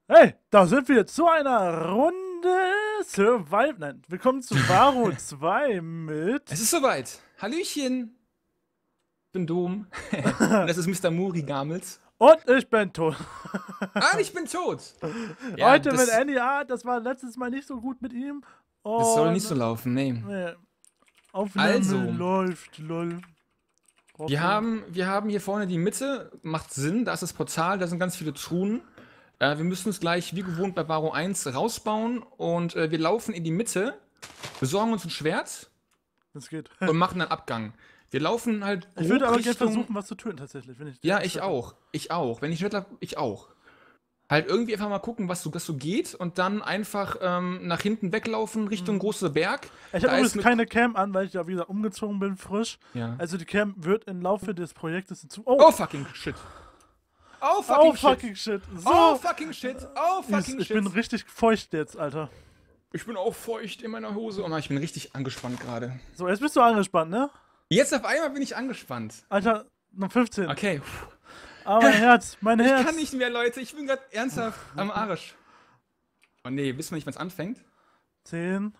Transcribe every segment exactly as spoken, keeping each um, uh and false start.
Hey, da sind wir zu einer Runde Survival. Nein, willkommen zu Varo zwei mit. Es ist soweit. Hallöchen. Ich bin Dom. Und das ist Mister Muri Gamels. Und ich bin tot. Ah, ich bin tot. Ja, Heute das, mit Annie A. Das war letztes Mal nicht so gut mit ihm. Und das soll nicht so laufen, nee. nee. Aufnahme Also. läuft, lol. Wir haben, wir haben hier vorne die Mitte. Macht Sinn. Da ist das Portal. Da sind ganz viele Truhen. Äh, wir müssen uns gleich, wie gewohnt, bei Varo eins rausbauen. Und äh, wir laufen in die Mitte. Besorgen uns ein Schwert. Das geht. Und machen einen Abgang. Wir laufen halt. Ich würde aber gerne Richtung... versuchen, was zu töten, tatsächlich. Wenn ich Ja, ich auch. Ich auch. Wenn ich Schwert habe, ich auch. Halt irgendwie einfach mal gucken, was so, was so geht und dann einfach ähm, nach hinten weglaufen Richtung mhm. große Berg. Ich habe übrigens keine Cam an, weil ich ja wieder umgezogen bin, frisch. Ja. Also die Cam wird im Laufe des Projektes hinzu. Oh, oh fucking shit. Oh fucking, oh, fucking shit. shit. So. Oh fucking shit. Oh fucking ich, shit. Ich bin richtig feucht jetzt, Alter. Ich bin auch feucht in meiner Hose. Oh Mann, ich bin richtig angespannt gerade. So, jetzt bist du angespannt, ne? Jetzt auf einmal bin ich angespannt. Alter, noch fünfzehn. Okay. Aber mein Herz, mein Herz. Ich kann nicht mehr, Leute. Ich bin gerade ernsthaft am Arsch. Oh nee, wissen wir nicht, wann es anfängt? zehn.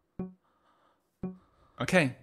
Okay.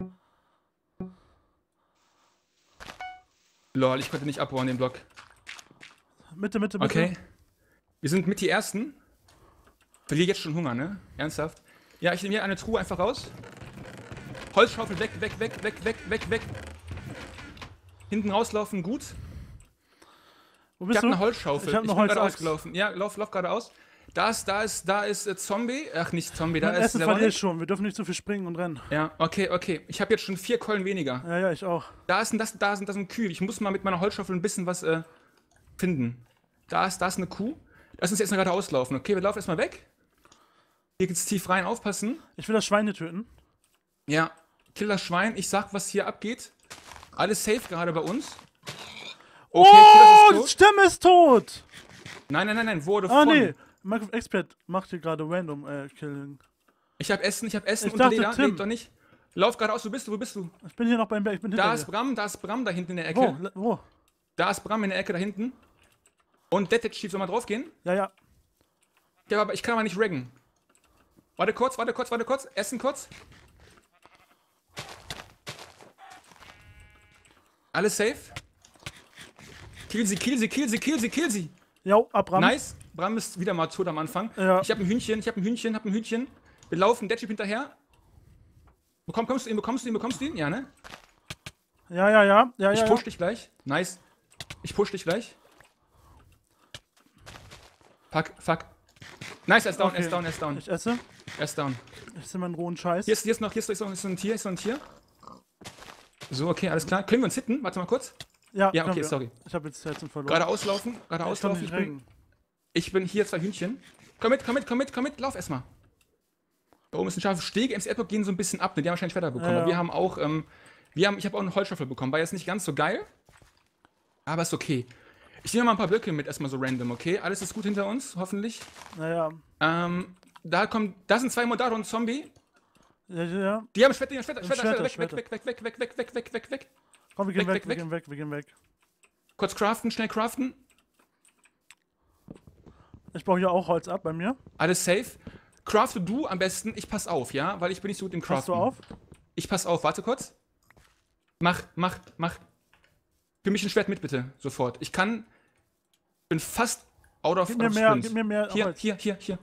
Lol, ich konnte nicht abbauen den Block. Mitte, Mitte, Mitte. Okay. Wir sind mit die Ersten. Verliere jetzt schon Hunger, ne? Ernsthaft. Ja, ich nehme hier eine Truhe einfach raus. Holzschaufel weg, weg, weg, weg, weg, weg, weg. Hinten rauslaufen, gut. Wo bist ich du? habe eine Holzschaufel. Ich habe eine ich bin gerade Holzachs. ausgelaufen. Ja, lauf, lauf geradeaus. Da ist, da ist, da ist äh, Zombie. Ach, nicht Zombie, da Mein ist Essen der verliere Wolf. ich schon. Wir dürfen nicht zu viel springen und rennen. Ja, okay, okay. Ich habe jetzt schon vier Keulen weniger. Ja, ja, ich auch. Da ist ein, das, da sind, das sind Kühe. Ich muss mal mit meiner Holzschaufel ein bisschen was äh, finden. Da ist, da ist eine Kuh. Lass uns jetzt mal gerade auslaufen. Okay, wir laufen erstmal weg. Hier geht's tief rein, aufpassen. Ich will das Schweine töten. Ja, kill das Schwein. Ich sag, was hier abgeht. Alles safe gerade bei uns. Okay, oh, die Stimme ist tot! Nein, nein, nein, nein, wurde ah, von. Ah, nee. Minecraft Expert macht hier gerade random äh, Killing. Ich hab Essen, ich hab Essen ich und dachte, Leder. Tim. Lebt doch nicht. Lauf geradeaus, wo bist du, wo bist du? Ich bin hier noch beim Berg, ich bin hinter Da dir. ist Bram, da ist Bram da hinten in der Ecke. Wo? Wo? Da ist Bram in der Ecke da hinten. Und Detektiv, soll mal draufgehen? Ja, ja. Ja, aber ich kann aber nicht raggen. Warte kurz, warte kurz, warte kurz. Essen kurz. Alles safe. Kill sie, kill sie, kill sie, kill sie, kill sie. Jo, ab Bram. Nice. Bram ist wieder mal tot am Anfang. Ja. Ich hab ein Hühnchen, ich hab ein Hühnchen, hab ein Hühnchen. Wir laufen, Deadship hinterher. Bekomm, kommst du ihn, bekommst du ihn, bekommst du ihn? Ja, ne? Ja, ja, ja. ja ich ja, push ja. dich gleich. Nice. Ich push dich gleich. Fuck, fuck. Nice, er ist down, Okay. er ist down, er ist down. Ich esse. Er ist down. Ich esse meinen rohen Scheiß. Hier ist, hier ist noch, hier ist, hier ist noch, hier ist noch ein Tier, hier ist noch ein Tier. So, okay, alles klar. Können wir uns hitten? Warte mal kurz. Ja, Ja, okay, wir. sorry. Ich habe jetzt Herzen verloren. Gerade auslaufen, gerade ich kann auslaufen. nicht Ich bin, regen. ich bin hier zwei Hühnchen. Komm mit, komm mit, komm mit, komm mit, lauf erstmal. Da oben ist ein scharfes Steg. M C Airport gehen so ein bisschen ab, ne? Die haben wahrscheinlich Wetter bekommen. Ja, ja. Aber wir haben auch, ähm, wir haben, ich habe auch eine Holzschaufel bekommen. War jetzt nicht ganz so geil. Aber ist okay. Ich nehme mal ein paar Blöcke mit, erstmal so random, okay? Alles ist gut hinter uns, hoffentlich. Naja. Ähm, da kommt, da sind zwei Modare und ein Zombie. Ja, ja, ja. Die haben Schwerter, die haben Schwerter, Schwerter, Schwerter, Schwerter, weg, weg, weg, weg, weg, weg, weg, weg, weg, weg. Komm, wir gehen Weg, weg, weg, wir weg. gehen weg, wir gehen weg. Kurz craften, schnell craften. Ich baue hier auch Holz ab bei mir. Alles safe. Crafte du am besten, ich pass auf, ja? Weil ich bin nicht so gut im Passt Craften. du auf? Ich pass auf, warte kurz. Mach, mach, mach. Für mich ein Schwert mit, bitte. Sofort. Ich kann. Bin fast out of Gib mir of mehr, Sprint. gib mir mehr Hier, Holz. hier, hier, hier.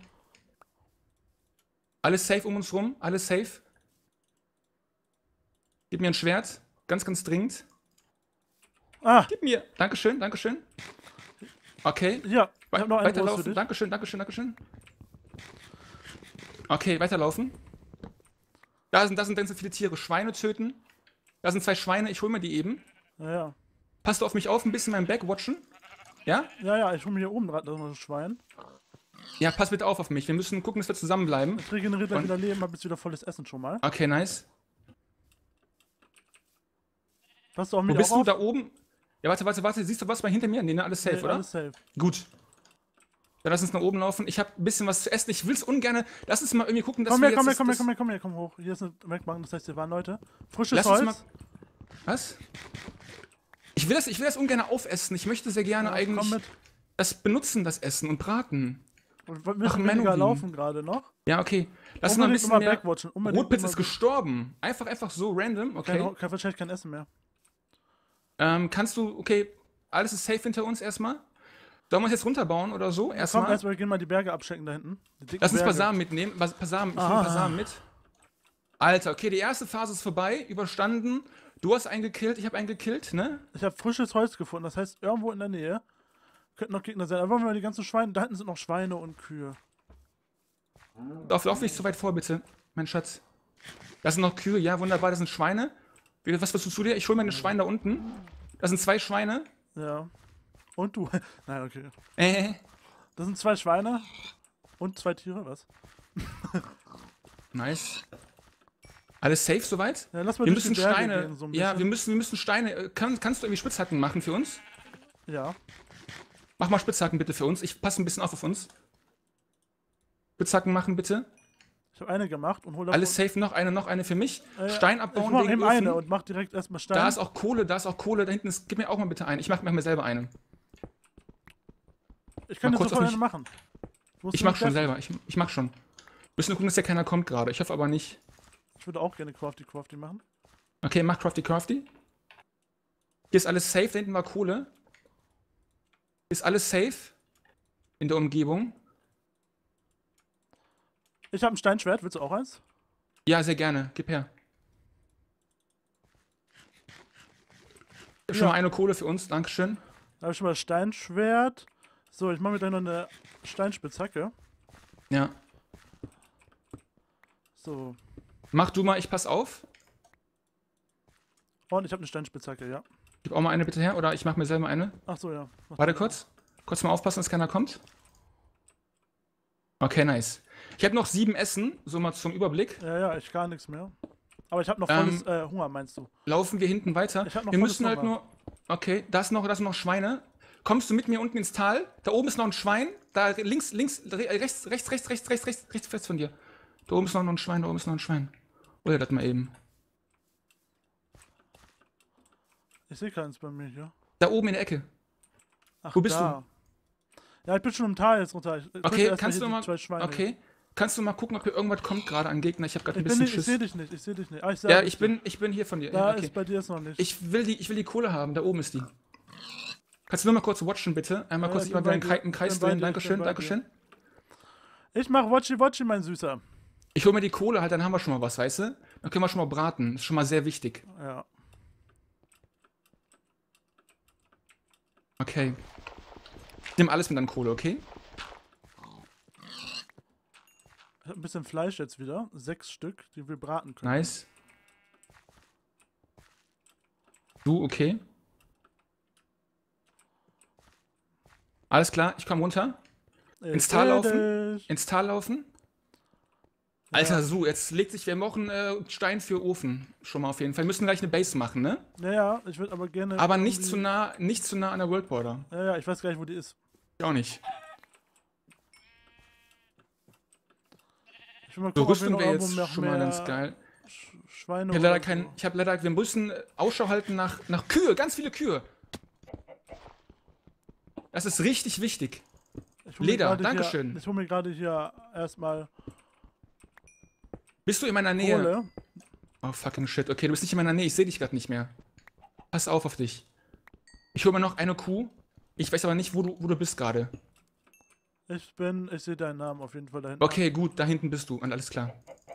Alles safe um uns rum. Alles safe. Gib mir ein Schwert. Ganz, ganz dringend. Ah, Gib mir. Dankeschön, Dankeschön. Okay. ja. Ich We hab noch einen Rost für weiterlaufen. dich. Dankeschön, Dankeschön, Dankeschön. Okay, weiterlaufen. Da sind, da sind ganz viele Tiere. Schweine töten. Da sind zwei Schweine. Ich hol mir die eben. Ja, ja. Passt du auf mich auf, ein bisschen mein Back watchen? Ja? Ja, ja, ich hole mir hier oben gerade noch ein Schwein. Ja, pass bitte auf auf mich. Wir müssen gucken, dass wir zusammenbleiben. Ich regeneriere gleich Und- wieder Leben, hab jetzt wieder volles Essen schon mal. Okay, nice. Passt du auf Wo mich bist auch du? auf? Da oben? Ja, warte, warte, warte. Siehst du was bei hinter mir? Nee, ne, alles safe, Nee, oder? alles safe. Gut. Dann lass uns nach oben laufen. Ich habe ein bisschen was zu essen. Ich will's ungern. Lass uns mal irgendwie gucken, dass Komm wir her, komm her, jetzt komm her, das- komm her, komm her, komm hoch. Hier ist eine Wegbank, das heißt, hier waren Leute. Frisches Lass uns Holz. mal. Was? Ich will das, ich will das ungern aufessen. Ich möchte sehr gerne Ja, eigentlich komm mit. das benutzen, das Essen und braten. Und wir müssen weniger laufen gerade noch. Ja, okay. Lass mal ein bisschen mehr. Backwatchen. Rotpitz ist gestorben. Einfach, einfach so random, okay. Kein, kein, wahrscheinlich kein Essen mehr. Ähm, kannst du, okay, alles ist safe hinter uns erstmal. Sollen wir uns jetzt runterbauen oder so? Erstmal. Komm, erstmal gehen mal die Berge abchecken da hinten. Lass uns ein paar Samen mitnehmen. Ein paar Samen, ich nehme ein paar Samen mit. Alter, okay, die erste Phase ist vorbei, überstanden. Du hast einen gekillt, ich habe einen gekillt, ne? Ich habe frisches Holz gefunden, das heißt, irgendwo in der Nähe könnten noch Gegner sein. Aber wollen wir mal die ganzen Schweine, da hinten sind noch Schweine und Kühe. Lauf, lauf nicht so weit vor, bitte, mein Schatz. Das sind noch Kühe, ja, wunderbar, das sind Schweine. Was willst du zu dir? Ich hole meine Schweine da unten. Das sind zwei Schweine. Ja. Und du? Nein, okay. Äh. Das sind zwei Schweine und zwei Tiere, was? Nice. Alles safe soweit? Ja, lass mal wir müssen Steine. Gehen, so ja, wir müssen, wir müssen Steine. Kann, kannst du irgendwie Spitzhacken machen für uns? Ja. Mach mal Spitzhacken bitte für uns. Ich passe ein bisschen auf auf uns. Spitzhacken machen bitte. Ich habe eine gemacht und hole. Alles safe, noch eine, noch eine für mich. Äh, Stein abbauen ich mach wegen eben Öfen. Eine und mach direkt erstmal Stein. Da ist auch Kohle, da ist auch Kohle. Da hinten ist. Gib mir auch mal bitte eine. Ich mach, mach mir selber eine. Ich kann dir sofort eine machen. Ich mach schon selber. Ich, ich mach schon. Wir müssen gucken, dass hier keiner kommt gerade. Ich hoffe aber nicht. Ich würde auch gerne Crafty Crafty machen. Okay, mach Crafty Crafty. Hier ist alles safe, da hinten war Kohle. Hier ist alles safe in der Umgebung. Ich habe ein Steinschwert, willst du auch eins? Ja, sehr gerne. Gib her. Ich hab ja. schon mal eine Kohle für uns, dankeschön. Da habe ich schon mal Steinschwert. So, ich mache mir dann noch eine Steinspitzhacke. Ja. So. Mach du mal, ich pass auf. Und ich habe eine Steinspitzhacke, ja. Gib auch mal eine bitte her, oder ich mach mir selber eine. Ach so, ja. Mach Warte kurz. Kurz mal aufpassen, dass keiner kommt. Okay, nice. Ich habe noch sieben Essen, so mal zum Überblick. Ja, ja, ich gar nichts mehr. Aber ich habe noch volles ähm, äh, Hunger, meinst du? Laufen wir hinten weiter? Ich hab noch wir müssen halt Hunger. nur... Okay, da ist noch, da sind noch Schweine. Kommst du mit mir unten ins Tal? Da oben ist noch ein Schwein. Da links, links, rechts, rechts, rechts, rechts, rechts, rechts, rechts, rechts von dir. Da oben ist noch ein Schwein, da oben ist noch ein Schwein. Oder das mal eben. Ich sehe keins bei mir hier. Da oben in der Ecke. Ach, wo bist da. du? Ja, ich bin schon im Tal jetzt runter. Ich okay, kannst du mal... Okay. Kannst du mal gucken, ob hier irgendwas kommt gerade an Gegner? Ich habe gerade ein bisschen nicht, Schiss. Ich sehe dich nicht, ich sehe dich nicht. Ah, ich ja, ich bin, ich bin hier von dir. Da okay. ist bei dir jetzt noch nicht. Ich will, die, ich will die Kohle haben, da oben ist die. Kannst du nur mal kurz watchen, bitte? Einmal ja, kurz über einen Kreis, Kreis drehen. Dankeschön, Dankeschön. Ich mach Watchi Watchi, mein Süßer. Ich hole mir die Kohle halt, dann haben wir schon mal was, weißt du? Dann können wir schon mal braten. Das ist schon mal sehr wichtig. Ja. Okay. Ich nehme alles mit an Kohle, okay? Ich hab ein bisschen Fleisch jetzt wieder. Sechs Stück, die wir braten können. Nice. Du, okay. Alles klar, ich komme runter. Ich Ins Tal laufen. Dich. Ins Tal laufen. Alter, ja. so, jetzt legt sich, wir brauchen äh, Stein für Ofen. Schon mal auf jeden Fall. Wir müssen gleich eine Base machen, ne? Ja, ja, ich würde aber gerne... Aber nicht zu nah, nicht zu nah an der World Border. Ja, ja, ich weiß gar nicht, wo die ist. Ich auch nicht. Ich will mal so, gucken, Rüstung wäre jetzt schon mal ganz geil. Sch Schweine ich habe leider kein, ich habe leider, wir müssen Ausschau halten nach, nach Kühe, ganz viele Kühe. Das ist richtig wichtig. Leder, dankeschön. Hier, ich hole mir gerade hier erstmal... Bist du in meiner Nähe? Kohle. Oh, fucking shit. Okay, du bist nicht in meiner Nähe. Ich sehe dich gerade nicht mehr. Pass auf auf dich. Ich hole mir noch eine Kuh. Ich weiß aber nicht, wo du, wo du bist gerade. Ich bin... Ich sehe deinen Namen auf jeden Fall da hinten. Okay, gut. Da hinten bist du. Und alles klar.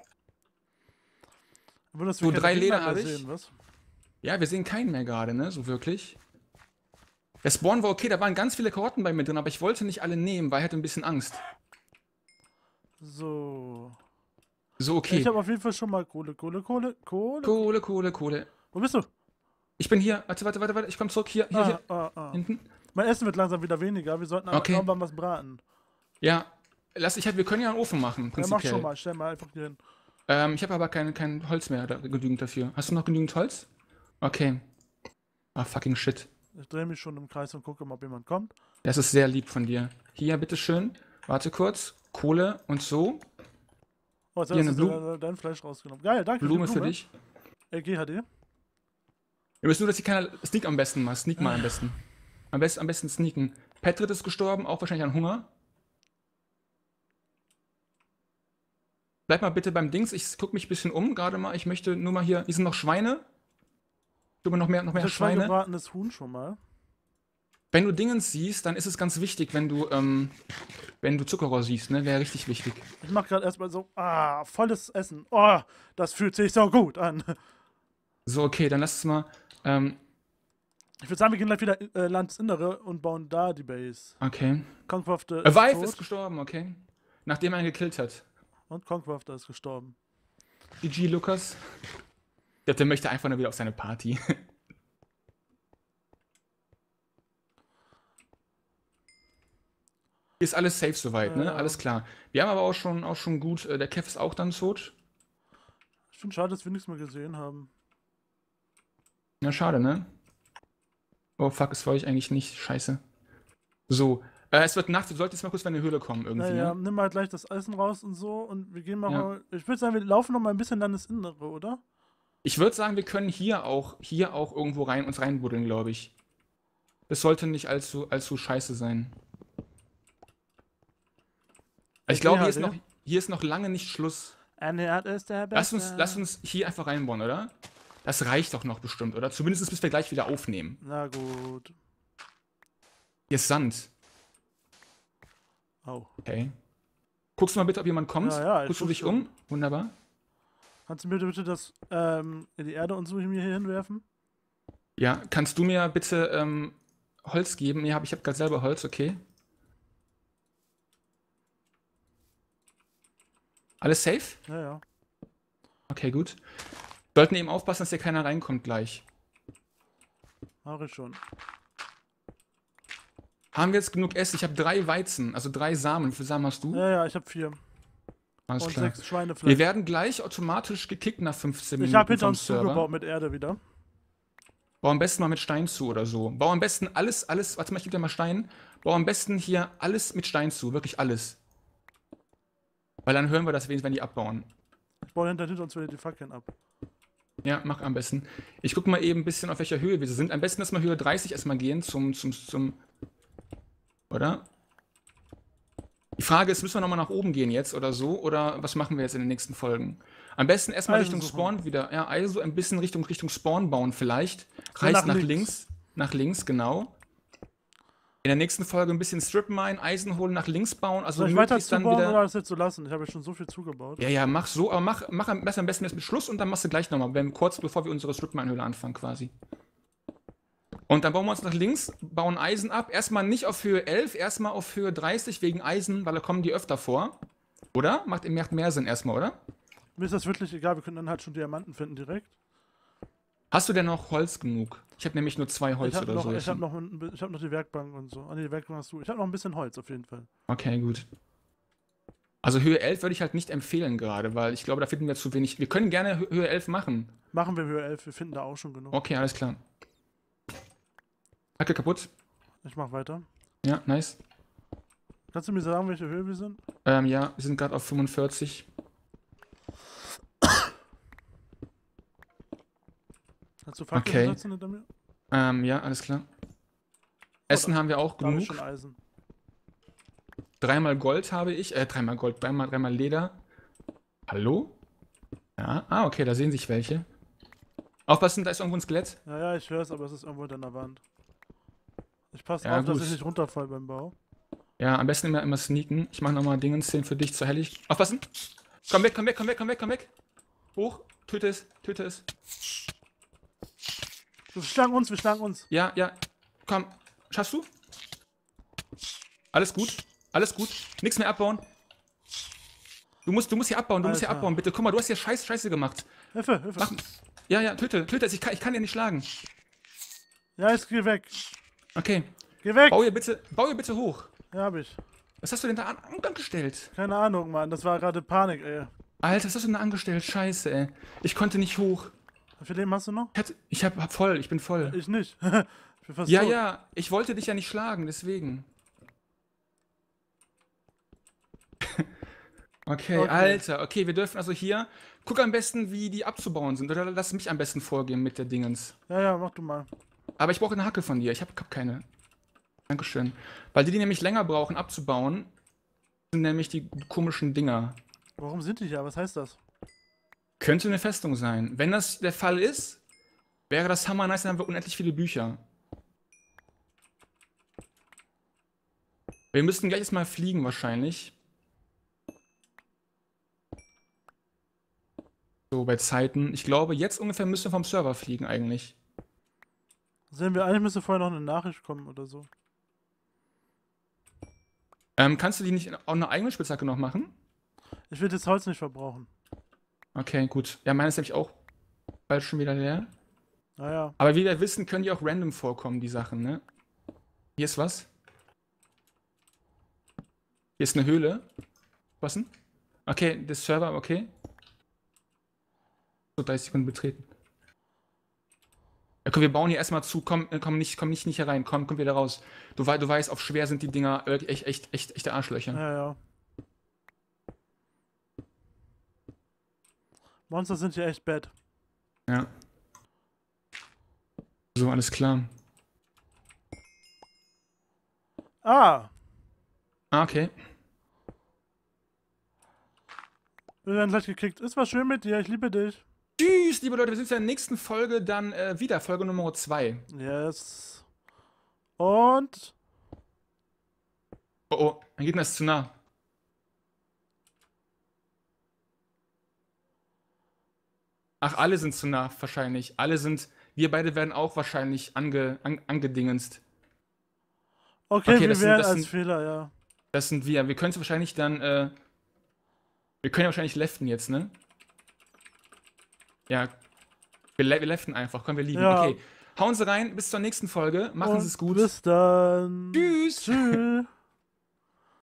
Das so, drei Leder habe ich. Sehen, was? Ja, wir sehen keinen mehr gerade, ne? So wirklich. Der Spawn war okay. Da waren ganz viele Karotten bei mir drin, aber ich wollte nicht alle nehmen, weil ich hatte ein bisschen Angst. So... So, okay. Ich habe auf jeden Fall schon mal Kohle, Kohle, Kohle, Kohle. Kohle, Kohle, Kohle. Wo bist du? Ich bin hier. Warte, warte, warte, warte. Ich komme zurück. Hier, hier, ah, hier. Ah, ah. Hinten. Mein Essen wird langsam wieder weniger. Wir sollten aber okay. irgendwann was braten. Ja. Lass ich halt, wir können ja einen Ofen machen, prinzipiell. Ja, mach schon mal. Stell mal einfach hier hin. Ähm, ich habe aber kein, kein Holz mehr da, genügend dafür. Hast du noch genügend Holz? Okay. Ah, fucking shit. Ich drehe mich schon im Kreis und gucke, ob jemand kommt. Das ist sehr lieb von dir. Hier, bitteschön. Warte kurz. Kohle und so. Oh, jetzt hast du dein Fleisch rausgenommen. Geil, danke. Blume, für dich. L G H D. Wir müssen nur, dass hier keiner Sneak am besten macht. Sneak mal am besten. Am besten, am besten sneaken. Petrit ist gestorben, auch wahrscheinlich an Hunger. Bleib mal bitte beim Dings. Ich guck mich ein bisschen um, gerade mal. Ich möchte nur mal hier. Hier sind noch Schweine. Ich habe noch mehr, noch mehr Ich habe Schweine. gebratenes Huhn schon mal. Wenn du Dingens siehst, dann ist es ganz wichtig, wenn du, ähm, wenn du Zuckerrohr siehst, ne? Wäre richtig wichtig. Ich mach gerade erstmal so, ah, volles Essen. Oh, das fühlt sich so gut an. So, okay, dann lass es mal. Ähm, Ich würde sagen, wir gehen gleich wieder äh, Landesinnere und bauen da die Base. okay. Conquafter Äh, ist Vive tot. ist gestorben, okay. Nachdem er ihn gekillt hat. Und Conquafter ist gestorben. G G, Lukas. Ich glaube, der möchte einfach nur wieder auf seine Party. Hier ist alles safe soweit, ne? Ja. Alles klar. Wir haben aber auch schon, auch schon gut. Äh, der Kev ist auch dann tot. Ich finde schade, dass wir nichts mehr gesehen haben. Ja, schade, ne? Oh fuck, es war ich eigentlich nicht. Scheiße. So. Äh, es wird Nacht, du solltest mal kurz bei eine Höhle kommen irgendwie, Naja, ne? nimm mal gleich das Eisen raus und so und wir gehen mal. Ja. mal ich würde sagen, wir laufen noch mal ein bisschen Landesinnere, oder? Ich würde sagen, wir können hier auch, hier auch irgendwo rein, uns reinbuddeln, glaube ich. Das sollte nicht allzu, allzu scheiße sein. Ich glaube, hier ist, noch, hier ist noch lange nicht Schluss. Ernährt ist der Beste. Lass uns, lass uns hier einfach reinbauen, oder? Das reicht doch noch bestimmt, oder? Zumindest bis wir gleich wieder aufnehmen. Na gut. Hier ist Sand. Oh. Okay. Guckst du mal bitte, ob jemand kommt? Ja, ja, ich Guckst du guck dich schon. um? Wunderbar. Kannst du mir bitte das ähm, in die Erde und so mir hier hinwerfen? Ja, kannst du mir bitte ähm, Holz geben? Ja, hab, ich habe gerade selber Holz, okay. Alles safe? Ja, ja. Okay, gut. Sollten eben aufpassen, dass hier keiner reinkommt gleich. Mach ich schon. Haben wir jetzt genug Essen? Ich habe drei Weizen, also drei Samen. Wie viele Samen hast du? Ja, ja, ich habe vier. Alles und klar. sechs Schweinefleisch. Wir werden gleich automatisch gekickt nach fünfzehn Minuten Ich habe hinter vom uns Server. zugebaut mit Erde wieder. Bau am besten mal mit Stein zu oder so. Bau am besten alles, alles, warte mal, ich gebe dir mal Stein. Bau am besten hier alles mit Stein zu, wirklich alles. Weil dann hören wir das wenigstens, wenn die abbauen. Ich baue hinter, hinter uns wieder die Fackeln ab. Ja, mach am besten. Ich guck mal eben ein bisschen, auf welcher Höhe wir sind. Am besten erstmal Höhe dreißig erstmal gehen zum, zum, zum, oder? Die Frage ist, müssen wir nochmal nach oben gehen jetzt oder so? Oder was machen wir jetzt in den nächsten Folgen? Am besten erstmal Eisen Richtung suchen. Spawn wieder. Ja, also ein bisschen Richtung, Richtung Spawn bauen vielleicht. So Reißt nach nach, links. links. Nach links, genau. In der nächsten Folge ein bisschen Strip Mine, Eisen holen, nach links bauen. Also Soll ich weiter möglichst dann zubauen wieder. oder das jetzt so lassen? Ich habe ja schon so viel zugebaut. Ja, ja, mach so, aber mach, mach am besten am besten jetzt mit Schluss und dann machst du gleich nochmal, wenn, kurz bevor wir unsere Strip Mine Höhle anfangen quasi. Und dann bauen wir uns nach links, bauen Eisen ab. Erstmal nicht auf Höhe elf, erstmal auf Höhe dreißig wegen Eisen, weil da kommen die öfter vor. Oder? Macht, macht mehr Sinn erstmal, oder? Mir ist das wirklich egal, wir können dann halt schon Diamanten finden direkt. Hast du denn noch Holz genug? Ich habe nämlich nur zwei Holz Ich habe oder noch, so. ich hab noch, ein bi- ich hab noch die Werkbank und so. Ah, nee, die Werkbank hast du. Ich habe noch ein bisschen Holz auf jeden Fall. Okay, gut. Also Höhe elf würde ich halt nicht empfehlen gerade, weil ich glaube, da finden wir zu wenig. Wir können gerne Hö- Höhe elf machen. Machen wir Höhe elf, wir finden da auch schon genug. Okay, alles klar. Hacke kaputt. Ich mach weiter. Ja, nice. Kannst du mir sagen, welche Höhe wir sind? Ähm, ja, wir sind gerade auf fünfundvierzig. Kannst du Fackeln Okay. setzen hinter mir? Ähm, ja, alles klar. Essen haben wir auch Da habe ich genug. schon Eisen. Dreimal Gold habe ich. Äh, dreimal Gold, dreimal, dreimal Leder. Hallo? Ja, ah, okay, da sehen sich welche. Aufpassen, da ist irgendwo ein Skelett. Ja, ja, ich höre es, aber es ist irgendwo hinter der Wand. Ich passe Ja, auf, dass gut. ich nicht runterfall beim Bau. Ja, am besten immer, immer sneaken. Ich mache nochmal Dingens hin für dich zur Hellig. Aufpassen! Komm weg, komm weg, komm weg, komm weg, komm weg! Hoch! Töte es, töte es. Wir schlagen uns, wir schlagen uns. Ja, ja. Komm. Schaffst du? Alles gut. Alles gut. Nichts mehr abbauen. Du musst, du musst hier abbauen, du musst hier Alter. abbauen, bitte. Guck mal, du hast hier Scheiß, Scheiße gemacht. Hilfe, Hilfe. Mach. Ja, ja, töte, töte es. Ich kann, ich kann dir nicht schlagen. Ja, jetzt geh weg. Okay. Geh weg! Bau hier bitte, bau hier bitte hoch. Ja, hab ich. Was hast du denn da an, angestellt? Keine Ahnung, Mann. Das war gerade Panik, ey. Alter, was hast du denn da angestellt? Scheiße, ey. Ich konnte nicht hoch. Wie viel Leben hast du noch? Ich, hatte, ich hab, hab voll, ich bin voll. Ich nicht. Ich bin fast Ja, tot. ja, ich wollte dich ja nicht schlagen, deswegen. okay, Okay. Alter, okay, wir dürfen also hier. Guck am besten, wie die abzubauen sind. Oder lass mich am besten vorgehen mit der Dingens. Ja, ja, mach du mal. Aber ich brauche eine Hacke von dir. Ich habe hab keine. Dankeschön. Weil die, die nämlich länger brauchen abzubauen, sind nämlich die komischen Dinger. Warum sind die hier? Was heißt das? Könnte eine Festung sein. Wenn das der Fall ist, wäre das hammer nice, dann haben wir unendlich viele Bücher. Wir müssten gleich erstmal fliegen wahrscheinlich. So, bei Zeiten. Ich glaube, jetzt ungefähr müssen wir vom Server fliegen eigentlich. Sehen wir, eigentlich müsste vorher noch eine Nachricht kommen oder so. Ähm, kannst du die nicht auch eine eigene Spitzhacke noch machen? Ich will das Holz nicht verbrauchen. Okay, gut. Ja, meine ist nämlich auch bald schon wieder leer. Naja. Aber wie wir wissen, können die auch random vorkommen, die Sachen, ne? Hier ist was. Hier ist eine Höhle. Was denn? Okay, das Server, okay. So, dreißig Sekunden betreten. Ja, komm, wir bauen hier erstmal zu. Komm, komm nicht, komm nicht, nicht herein. Komm, komm wieder raus. Du, du weißt, auf schwer sind die Dinger echt, echt, echt, echte Arschlöcher. Ja, ja. Monster sind hier echt bad. Ja. So, alles klar. Ah! Ah, okay. Wir werden gleich gekickt. Es war schön mit dir, ich liebe dich. Tschüss, liebe Leute, wir sehen uns in der nächsten Folge dann äh, wieder, Folge Nummer zwei. Yes. Und... Oh, oh, mein Gegner ist zu nah. Ach, alle sind zu nah, wahrscheinlich. Alle sind, wir beide werden auch wahrscheinlich ange, an, angedingenst. Okay, Okay, wir das sind- wären das als sind- Fehler, ja. Das sind wir. Wir können es wahrscheinlich dann, äh, wir können ja wahrscheinlich leften jetzt, ne? Ja, wir, le wir leften einfach. Komm, wir liegen. Ja. Okay, hauen Sie rein. Bis zur nächsten Folge. Machen Und Sie es gut. bis dann. Tschüss. Tschüss.